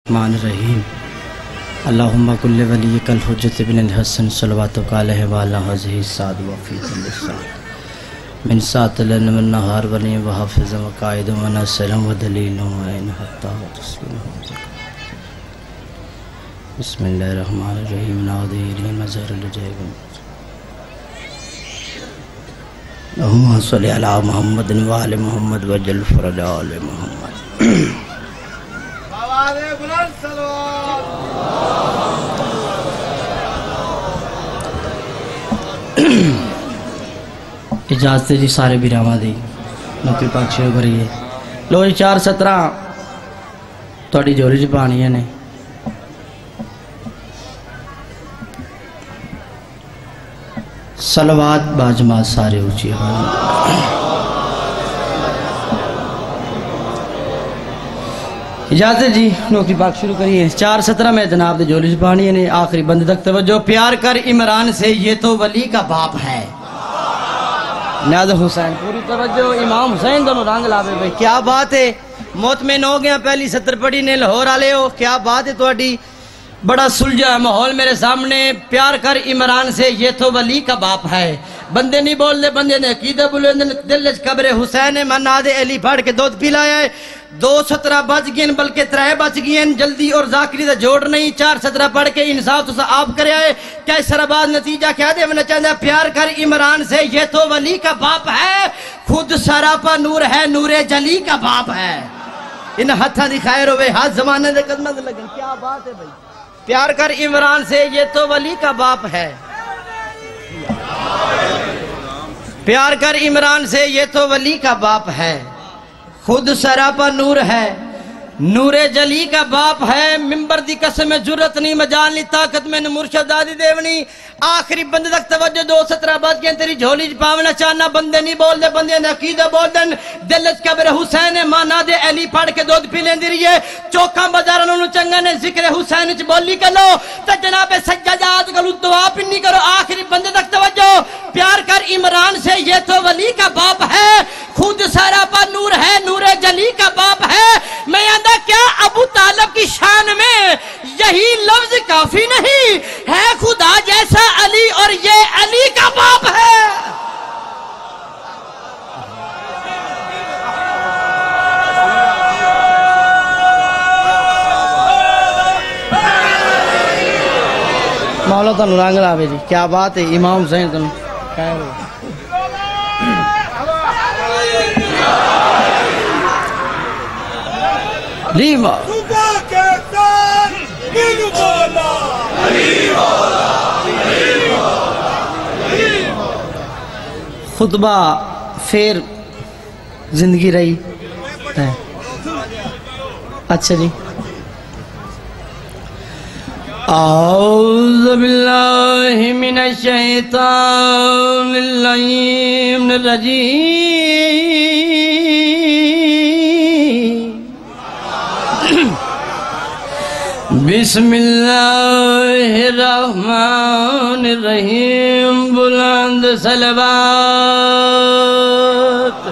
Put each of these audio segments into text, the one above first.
الرحمن الرحیم اللہم کل ولیک الحجت بن الحسن صلواتک علیہ وعلی حضہ السعد وفیق اللسان من ساتل والنہار ولی وحافظ وقائد ونصر ودلیل وعین حتی وتسلیم بسم اللہ الرحمن الرحیم ناظرین مظہر الجیب اللہم صلی علی محمد وآل محمد وجل فرج آل محمد اجازت جی سارے بیراما دی نوکری پاک شروع کریے لو جی 4:17 توڑی جوری جی پانی ہے نے صلوات باجماعت سارے اونچی اجازت جی نوکری پاک شروع کریے 4:17 میں جناب دے جولی جپانی نے آخری بند تک توجہ پیار کر عمران سے یہ تو ولی کا باپ ہے نیاز حسین پوری توجہ امام حسین دونوں رنگ لابے بھئی کیا بات ہے مطمئن ہو گیا پہلی 70 پڑھی نے لاہور آلے ہو کیا بات ہے توڑی بڑا سلجھا ماحول میرے سامنے پیار کر عمران سے یہ تو ولی کا باپ ہے بندے نہیں بول دے بندے نے عقیدہ بولے دل قبر حسین مناد علی پڑھ کے دودھ پلایا ہے 2:17 بچ گئیں بلکہ 3 بچ گئیں جلدی اور ذاکری دا جوڑ نہیں 4:17 پڑھ کے انصاف تو آپ کرے آئے کیا اس سرباد نتیجہ کیا دے میں چاہتا ہے پیار کر عمران سے یہ تو ولی کا باپ ہے خود سراپا نور ہے نور جلی کا باپ ہے ان ہتھا دی خیر ہوئے ہاتھ زمانے دے قدمہ دے لگن کیا بات ہے بھائی پیار کر عمران سے یہ تو ولی کا باپ ہے پیار کر عمران سے یہ تو ولی کا باپ ہے خود سراپا نور ہے نور جلی کا باپ ہے ممبر دی قسم جرت نہیں مجال نہیں طاقت میں مرشد آدھی دیونی آخری بندے تک توجہ 2:17 بات کہیں تیری جھولی پاونا چاہنا بندے نہیں بول دے بندے نے عقیدہ بول دن دلت قبر حسین مانا دے علی پڑھ کے دودھ پی لیں دی رہی ہے چوکاں بازارانوں نو چنگا نے ذکر حسین چ بولی کرو تا جناب سجادات کرو دعا پنی کرو آخری بندے تک توجہ پیار کر عمران سے یہ تو ولی کا باپ ہے خود سراپا نور ہے نور جلی کا باپ ہے میں آندہ کیا ابو طالب کی شان میں یہی لفظ کافی نہیں ہے خدا جیسا علی اور یہ علی کا باپ ہے مولا تنو رنگ لاوے جی کیا بات ہے امام حسین تنو خیر ہو لیما خطبہ پھر زندگی رہی اچھا جی اعوذ باللہ من الشیطان اللعین الرجیم بسم اللہ الرحمن الرحیم بلند صلوات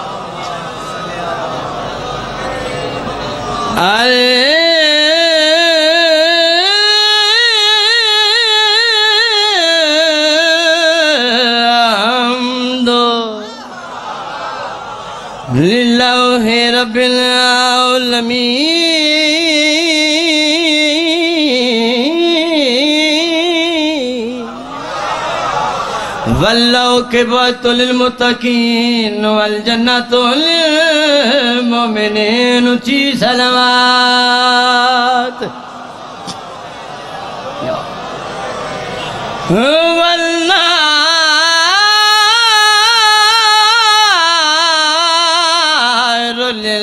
الحمد للہ رب العالمین والعاقبۃ للمتقین والجنۃ للمؤمنین اونچی صلوات والنار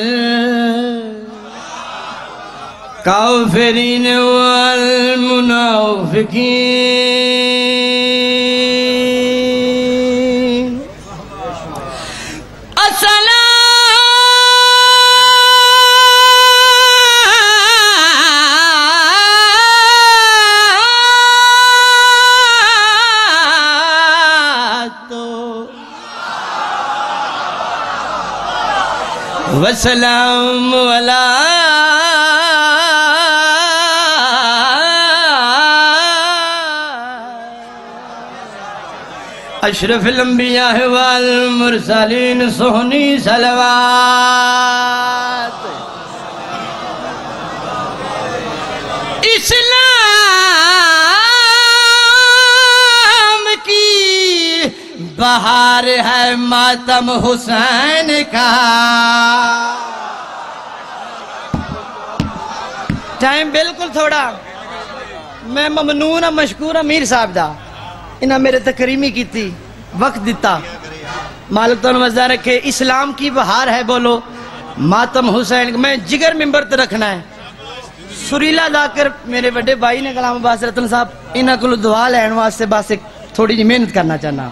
للکافرین والمنافقین وسلام علی اشرف الانبیاء والمرسلین سہنی صلوات اسلام کی بہار ہے ماتم حسین کا ٹائم بالکل تھوڑا میں ممنون مشکور امیر صاحب دا انہاں میرے تکریمی کی تھی وقت دیتا مالک تو نمازدہ رکھے اسلام کی بہار ہے بولو ماتم حسین میں جگر ممبر تے رکھنا ہے سریلا دا کر میرے بڑے بھائی نے کلام عباس رتن صاحب انہاں کو دعا لین واسطے بس ایک تھوڑی جی محنت کرنا چاہنا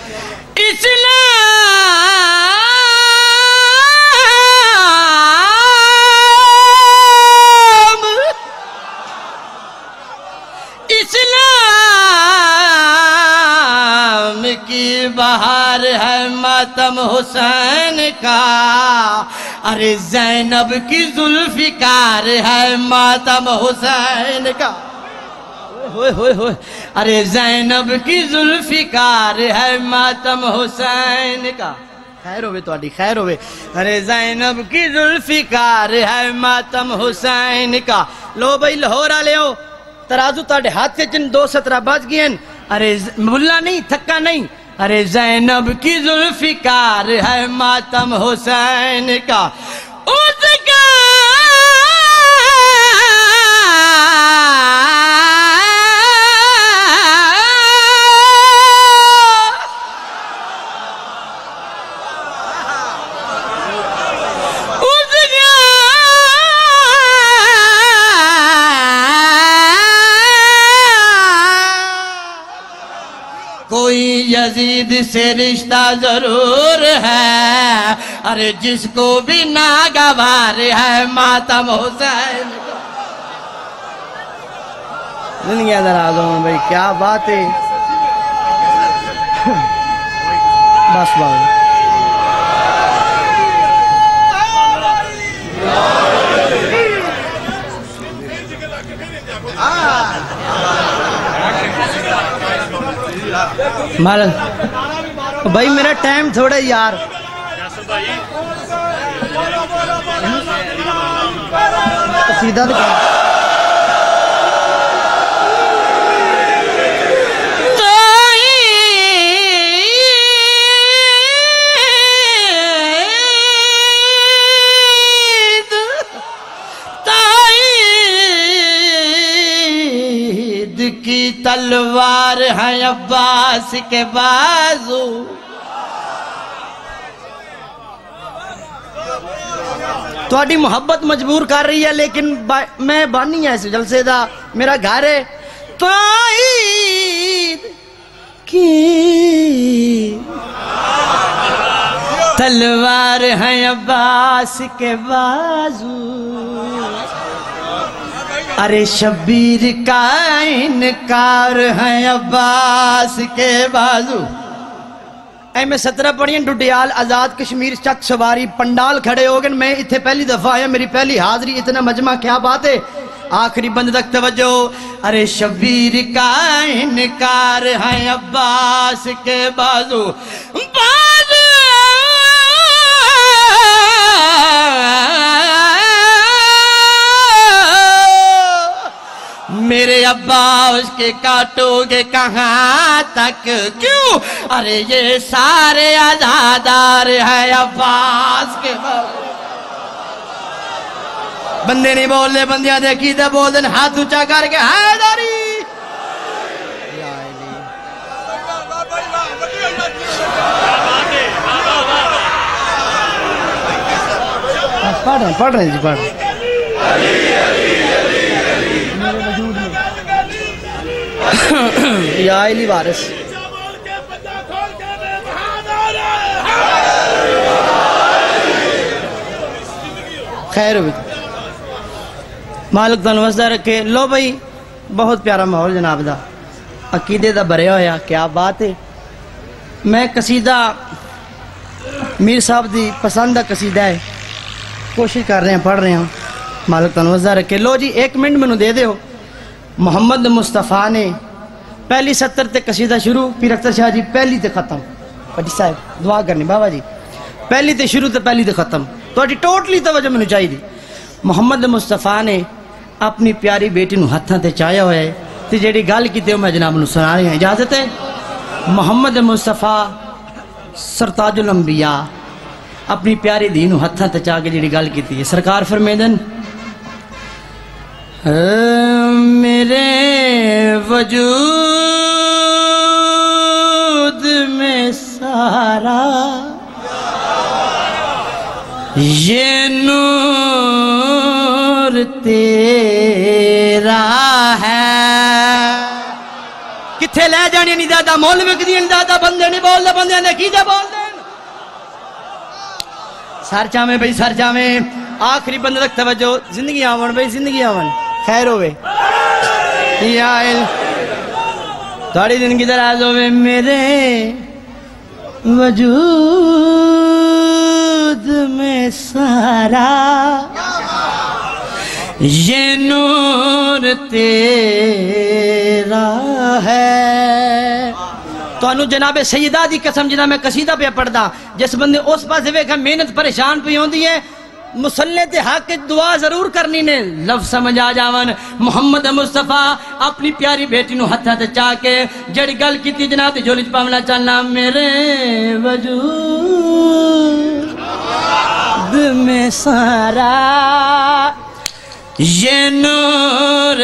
اسلام کی بہار ہے ماتم حسین کا ارے زینب کی ذوالفقار ہے ماتم حسین کا ارے زینب کی ذوالفقار ہے ماتم حسین کا خیر ہوئے تو آڈی خیر ہوئے ارے زینب کی ذوالفقار ہے ماتم حسین کا لو بھائی لاہورہ لے ہو ترازو تاڑے ہاتھ سے جن 217 بچ گئے ارے ملا نہیں تھکا نہیں ارے زینب کی ذوالفقار ہے ماتم حسین کا اس کا کوئی یزید سے رشتہ ضرور ہے ارے جس کو بھی ناگوار ہے ماتم حسین دنیا ناراض ہوں بھائی کیا بات ہے بس بات مالک بھائی میرا ٹائم تھوڑا یار سیدھا دکھا کی تلوار ہے عباس کے بازو تو آڈی محبت مجبور کر رہی ہے لیکن میں بانی ہے اس جلسے دا میرا گھر ہے توعید کی تلوار ہے عباس کے بازو ارے شبیر کا انکار ہے عباس کے بازو اے میں 17 پڑھیں ڈڈیال آزاد کشمیر چک سواری پنڈال کھڑے ہو گئے میں اتھے پہلی دفعہ ہے میری پہلی حاضری اتنا مجمع کیا بات ہے آخری بند تک توجہ ارے شبیر کا انکار ہے عباس کے بازو میرے عباس کے کاٹو گے کہاں تک کیوں ارے یہ سارے عزادار ہیں عباس کے بندے نہیں بول دے بندیاں دیکھی دے بول دے ہاتھ اچھا کر کے حیدری پڑھ رہے ہیں جی پڑھ رہے ہیں یا علی وارث خیر ہوئی مالک تنوزدہ رکھے لو بھائی بہت پیارا ماحول جناب دا عقیدے دا بھرے ہویا کیا بات ہے میں قصیدہ میر صاحب دی پسند دا قصیدہ ہے کوشش کر رہے ہیں پڑھ رہے ہیں مالک تنوزدہ رکھے لو جی 1 منٹ میں نو دے دے ہو محمد مصطفیٰ نے پہلی 70 تے قصیدہ شروع، پیر اختر شاہ جی پہلی تے ختم. پٹی صاحب دعا کرنی بابا جی، پہلی تے شروع تے پہلی تے ختم. تہاڈی ٹوٹلی توجہ مینوں چاہیے. محمد مصطفیٰ نے اپنی پیاری بیٹی نو ہتھاں تے چایا ہوا ہے تے جیڑی گل کیتے میں جناب نو سنا رہی ہوں، اجازت ہے؟ محمد مصطفیٰ سرتاج الانبیاء اپنی پیاری دھی نو ہتھاں تے چا کے جیڑی گل کیتی ہے، سرکار فرمیندن میرے وجود میں سارا یہ نور تیرا ہے. کتھے لے جانی نہیں دادا، مولوی کی نہیں دادا، بندے نہیں بول دے، بندے نے کی دے بول دے. سر چاہمیں بھئی سر چاہمیں، آخری بندے تک توجہ. زندگی آون بھئی زندگی آون، خیر ہوئے یا تھوڑی زندگی دراز ہوئے. میرے وجود میں سارا یہ نور تیرا ہے. تو انو جناب سیدہ دی قسم جناب میں قصیدہ پہ پڑھدا، جس بندے اس پاس ویکھا محنت پریشان پہ ہوندی ہے، مسلح تے حق دعا ضرور کرنی نے. لفظ سمجھ آ جاون. محمد مصطفیٰ اپنی پیاری بیٹی نو ہتھاں تے چاہ کے جڑی گل کیتی جناب تے جھولی چ پاونا چاہنا میرے وجود میں سارا یہ نور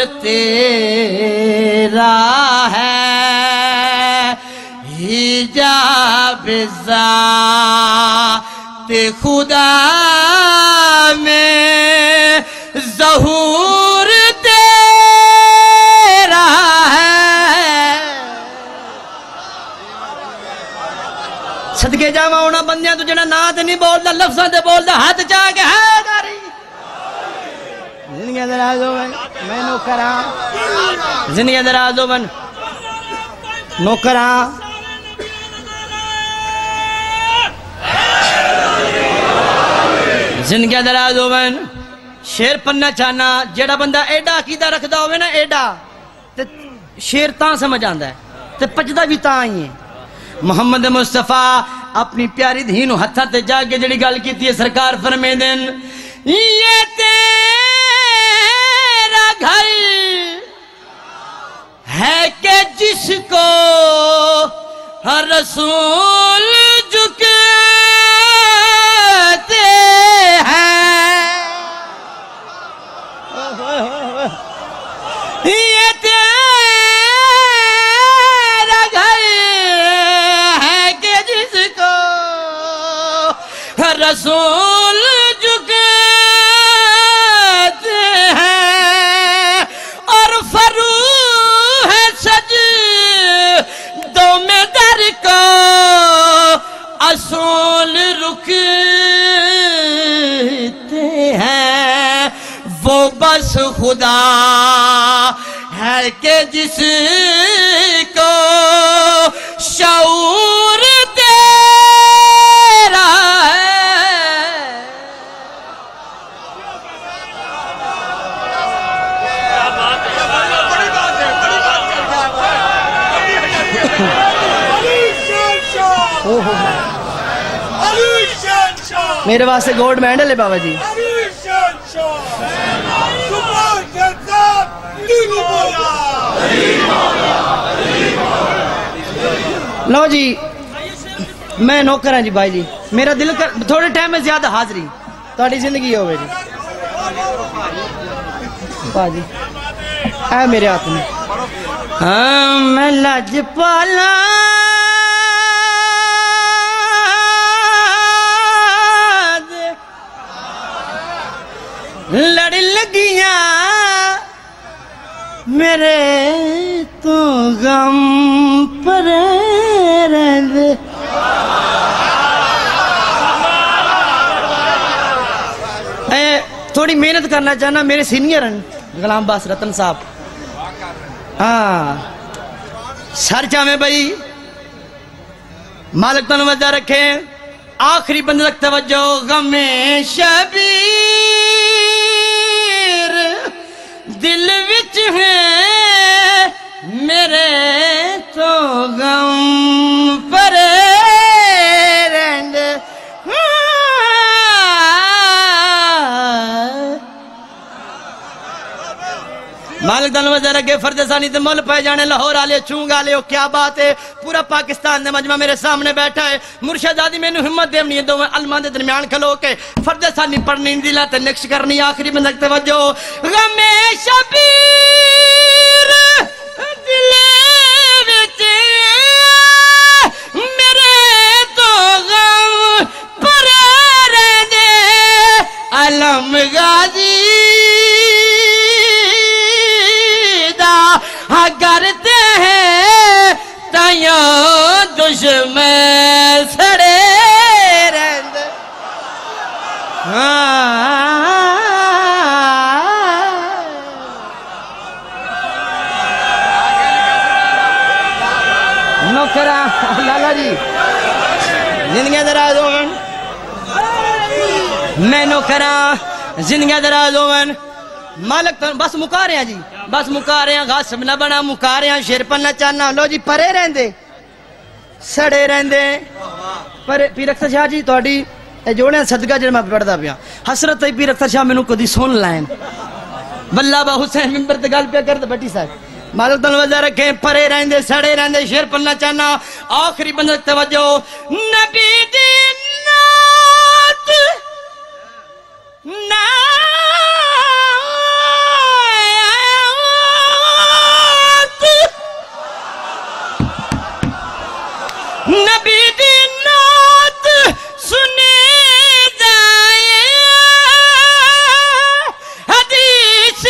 تیرا ہے. حجاب ذات خدا میں ظہور تیرا ہے. صدقے جاواں ہونا بندیاں تو جڑا نات نہیں بولدا، لفظاں تے بولدا، ہاتھ چاہ کے ہے داری. زندگی دراز ہو میں نوکراں، زندگی دراز ہو من نوکراں. زندگی دراز ہو من. شیر پننا چاہنا جیڑا بندہ ایڈا عقیدہ رکھدا ہوئے نا ایڈا تے شیر تاں سمجھ آندا ہے تے پجدا بھی تاں ہی ہے. محمد مصطفیٰ اپنی پیاری دھی نو ہتھاں تے جا کے جڑی گل کیتی ہے، سرکار فرمیندن یہ تیرا گھر ہے کہ جس کو ہر رسول جھکتے ہیں. یہ تیرا گھر ہے کہ جس کو ہر رسول جھکتے ہیں، اور فروح سج دو میں در کو اصول رکھتے ہیں. وہ بس خدا ہے کہ جس کو شعور تیرا ہے. میرے واسطے گولڈ میڈل ہے بابا جی. لو جی میں نوکر ہاں جی بھائی جی، میرا دل کر تھوڑے ٹائم میں زیادہ حاضری تھوڑی زندگی ہوئے جی. جی اے میرے ہاتھ میں میں لج پالا لڑ لگیاں میرے تو غم پر رہند. تھوڑی محنت کرنا چاہنا، میرے سینئر ہیں غلام باس رتن صاحب. ہاں سر چاہمیں بھائی مالک تنوجہ رکھیں. آخری بندے تک توجہ. غم شبیر دل وچ ہے میرے مالک دن وزیر کے فرد ثانی تے مول پہ جانے لاہور آلے چونگ آلے ہو کیا بات ہے پورا پاکستان دے مجمع میرے سامنے بیٹھا ہے مرشد آدھی میں نے ہمت دیونی ہے دو میں علمان دے درمیان کھلو کے فرد ثانی پڑھنی دلا تے نقش کرنی آخری بندک توجہ غم شبیر دلے وچے میرے تو غم پرے رہ دے علم غازی کرتے ہیں تائیوں دشمن سڑے رہند نوکرہ لالا جی زندگیاں دراز ہوئن میں نوکرہ زندگیاں دراز ہوئن مالک بس مکا رہے ہیں جی بس مکا رہے ہیں غاسب نہ بنا مکا رہے ہیں شیر پر نہ چاہنا لو جی پرے رہندے سڑے رہندے پیر اختر شاہ جی توڑی جوڑے صدقہ جڑ میں پڑھدا پیا حسرت ہے پیر اختر شاہ میں نو کدی سن لائن واللہ با حسین ممبر تے گل پہ کرد بیٹی صاحب مالک تنوزہ رکھیں پرے رہندے سڑے رہندے شیر پر نہ چاہنا آخری بندک توجہ نبی دی نات نبی دی نات سنی جائے حدیث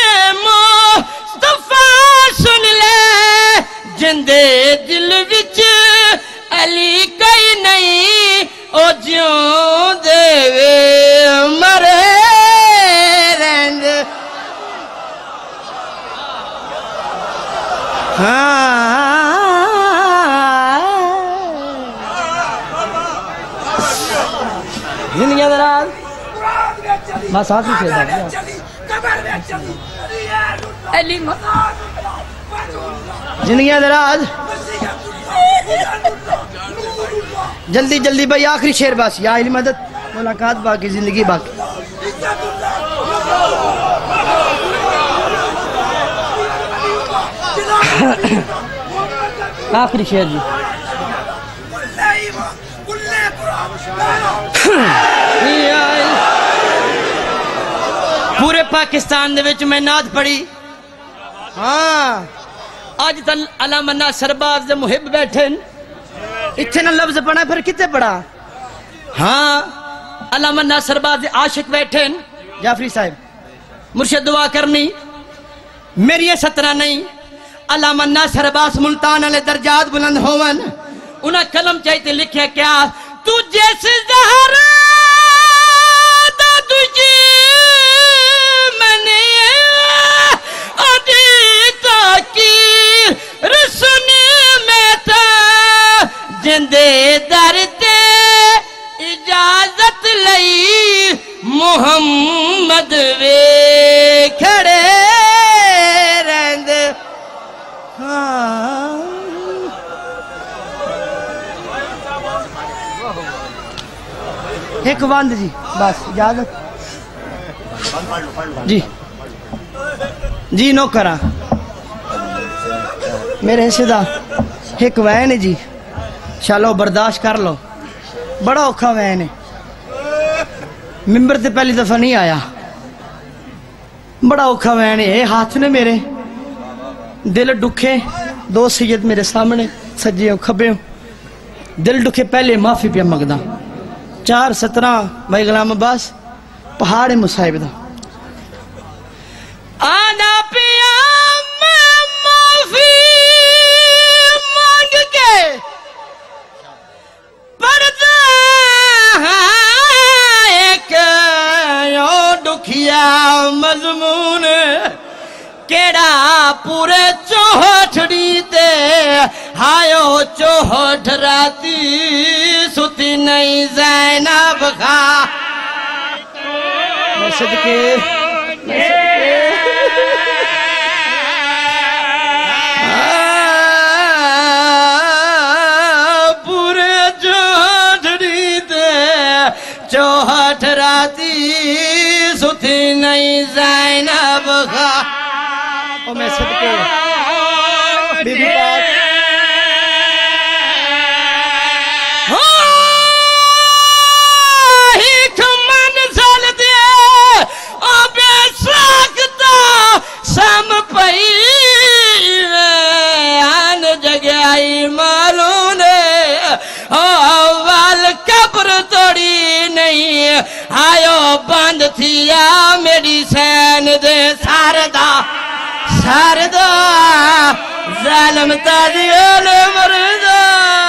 مصطفیٰ سن لے جندے دل وچ علی کئی نہیں او جیوں دے مرے رہند زندگیاں دراز بس آتی سے زندگیاں دراز جلدی جلدی بھائی آخری شیر بس یا علم مدد ملاقات باقی زندگی باقی آخری شیر جی پورے پاکستان دے وچ میں نعت پڑھی ہاں آج تل علامہ ناصر باز دے محب بیٹھے اتنا لفظ پڑھا پھر کتے پڑھا ہاں علامہ ناصر باز دے عاشق بیٹھے جعفری صاحب مرشد دعا کرنی میری سترہ نہیں علامہ ناصر باز ملتان علیہ درجات بلند ہوون انہاں کلم چاہتے لکھے کیا تجھے سے زہرہ دا تجھے میں آدھی تاکیر رسونے میں تا جندے درتے اجازت لئی محمد وے کھڑے رہند ایک باند جی بس اجازت جی جی نو کرا میرے حصے دا ایک وین ہے جی چلو برداشت کر لو بڑا اوکھا وین ہے ممبر تے پہلی دفعہ نہیں آیا بڑا اوکھا وین ہے ہاتھ نے میرے دل ڈکھے دو سید میرے سامنے سجے کھبے دل ڈکھے پہلے معافی پہ مگدہ 4-17 بھائی غلام عباس پہاڑ مصائب دا آنا پیا میں معافی مانگ کے پردہ ایک یوں دکھیا مضمون کیڑا پورے چوہٹڑی تے ہائیو چوہٹ راتی ستی نہیں زینب خواہ میں صدقے پورے چوہٹڑی تے چوہٹ راتی ستی نہیں زینب خواہ او میں صدقے بی بی پاک ایک منزل دے او بے ساکتا سم پئی آن جگائی معلوم اول قبر توڑی نہیں آیو بند تھیا میری سین دے ساردا ظالم تاجیل مردا